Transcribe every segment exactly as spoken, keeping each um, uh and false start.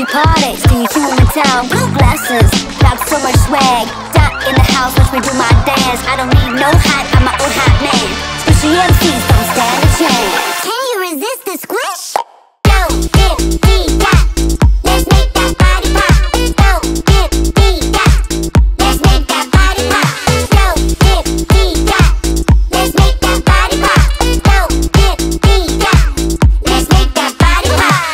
squishy parties, do you human town? Blue glasses, got so much swag. Dot in the house, watch me do my dance. I don't need no hype, I'm my own hot man. Squishy M Cs don't stand a chance. Can you resist the squish? Go, dip, dee, dot. Let's make that body pop. Go, dip, dee, dot. Let's make that body pop. Go, dip, dee, dot. Let's make that body pop. Go, dip, dee, dot. Let's make that body pop.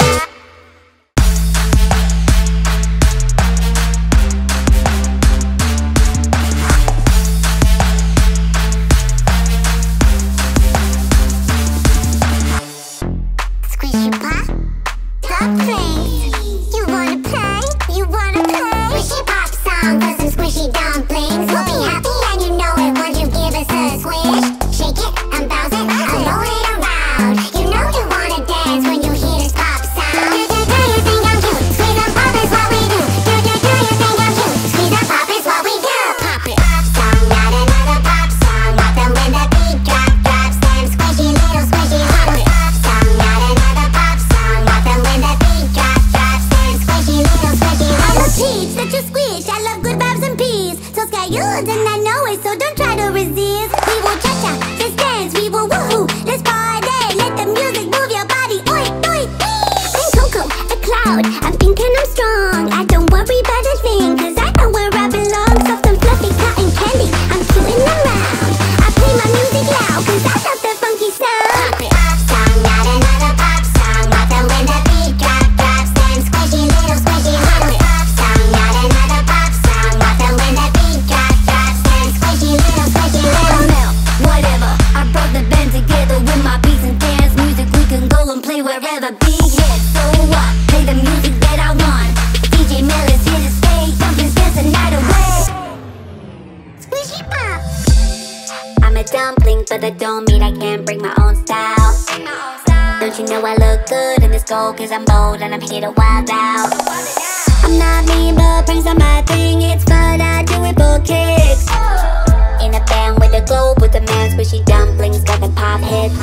Squishy pop, top things. You wanna play? You wanna play? Squishy pop song for some squishy dumplings. We'll be happy and you know it once you give us a squish. Shake it and bounce it and roll it around. You know you wanna dance when you hear this pop sound. Do do do you think I'm cute? Squeeze and pop is what we do. Do do do you think I'm cute? Squeeze and pop is what we do. Pop it. Pop song, not another pop song. Rock them when the beat drop drops. Them squishy little squishy pop it. Pop song, not another pop song. Rock them when the beat drop drops. Them squishy little squishy pop it. I love cheeks that you squish. I love good vibes and peas. So sky you and I know it, so don't try to resist. We will cha-cha, let's dance, we will woohoo, let's party. Let the music move your body, oi, oi, wee. I'm Coco, the cloud, I'm pink and I'm strong. I don't worry about a thing, cause I know where I belong. Soft and fluffy, cotton candy, I'm tooting around. I play my music loud, cause I love the funky sound. Pop it. Pop song, not another pop song. Rock them when the beat drop drops. Them squishy little squishy pop it. Pop song, not another pop song. Rock them when the beat drop drops. Them squishy little squishy little melt. Whatever, I brought the band together with my beats and dance music. We can go and play wherever. Big hit, so what? Play the music that I want. D J Mel is here to stay. Dumplings dance the night away. Squishy pop. I'm a dumpling, but that don't mean I can't bring my own style. Don't you know I look good in this gold? Cause I'm bold and I'm here to wild out. I'm not mean, but pranks are my thing. It's fun, I do it for kicks. In a band with a globe with a man, squishy dumplings got the pop hits.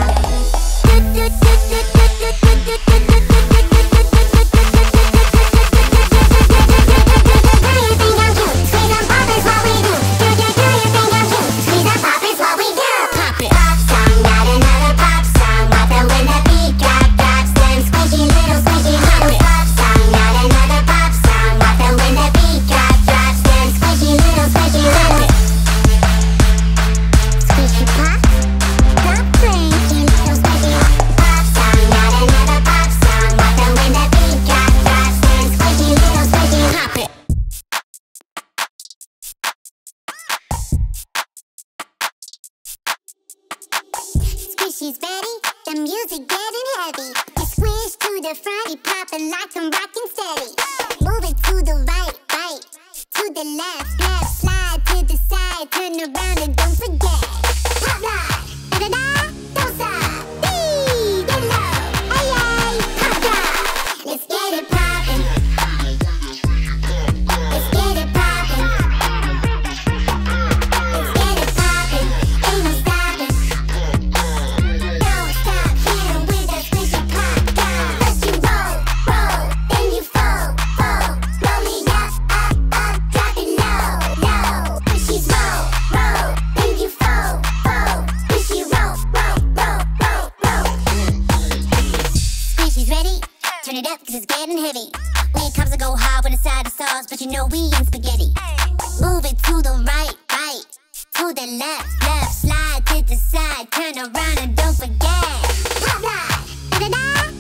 She's ready, the music getting heavy. You squish to the front, you pop it like I'm rockin' steady. Move it to the right, right, to the left, left. Slide to the side, turn around and don't forget. Pop lock, da-da-da, don't stop. Dee, get low, ay ay, pop lock. Let's get it poppin'. Let's get it poppin'. Let's get it poppin', ain't no stoppin'. Turn it up, cause it's getting heavy. When it comes to go hard with a side of sauce, but you know we ain't spaghetti. Move it to the right, right, to the left, left. Slide to the side, turn around and don't forget. Pop lock, da-da-da.